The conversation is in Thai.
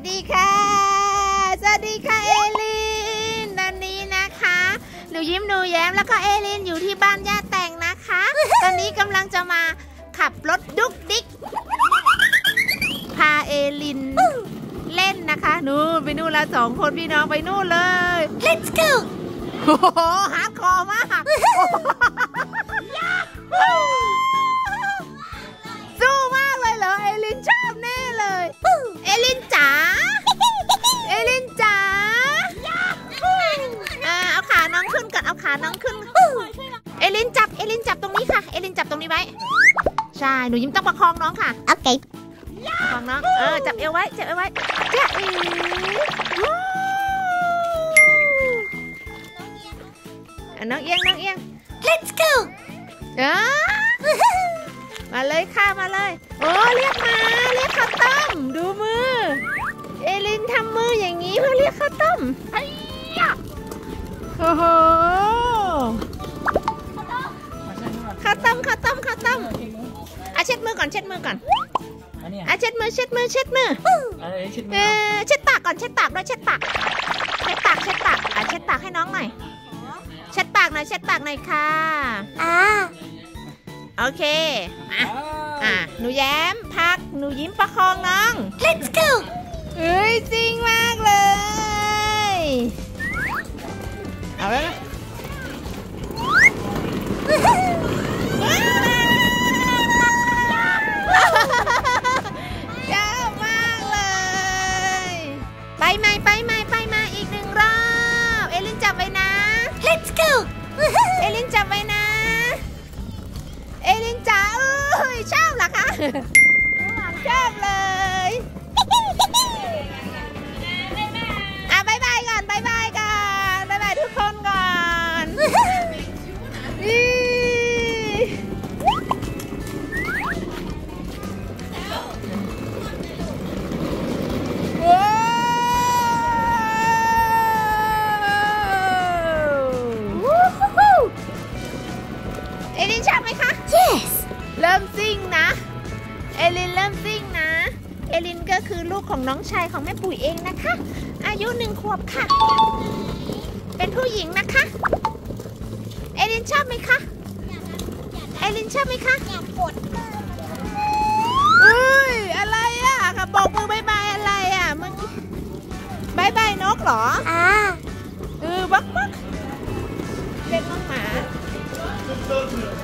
ดีค่ะสวัสดีค่ะเอลินตอนนี้นะคะหนูยิ้มหนูแย้มแล้วก็เอลินอยู่ที่บ้านย่าแต่งนะคะตอนนี้กำลังจะมาขับรถดุ๊กดิ๊กพาเอลินเล่นนะคะนู่นไปนู่นละ2 คนพี่น้องไปนู่นเลย Let's go โอ้โหฮาร์ดคอร์มากสู้มากเลยเหรอเอลินชอบแน่เลยเอลินจ๋าเอลินจ๋าเอาขาน้องขึ้นก่อนเอาขาน้องขึ้นเอลินจับตรงนี้ค่ะเอลินจับตรงนี้ไว้ใช่หนูยิ้มต้องประคองน้องค่ะโอเคประคองน้องจับเอวไว้จับเอวไว้จ้าน้องเอียง Let's go มาเลยค่ะมาเลยโอ้เรียกข้าวต้มดูมือเอลินทำมืออย่างนี้เพื่อเรียกข้าวต้มโอ้โหข้าวต้มเช็ดมือก่อนเช็ดปากก่อนเช็ดปากด้วยเช็ดปากให้น้องหน่อยเช็ดปากหน่อยค่ะโอเคหนูแย้มพักหนูยิ้มประคองน้อง Let's go เฮ้ยจริงมากเลยเอาแล้วยากมากเลยไปมาอีก1 รอบเอลินจับไว้นะ Let's go เอลินจับไว้นะเอลินจ๋าชอบเหรอคะชอบเลยบ๊ายบายทุกคนก่อนเอลินชอบไหมคะ Yes เริ่มซิ่งนะเอลินเริ่มซิ่งนะเอลินก็คือลูกของน้องชายของแม่ปุ๋ยเองนะคะอายุ1 ขวบค่ะเป็นผู้หญิงนะคะเอลินชอบไหมคะอยากกดอะไรอ่ะค่ะบอกมือบายบายอะไรอ่ะเมื่อกี้บายบายนกเหรอบักเรียกน้องหมา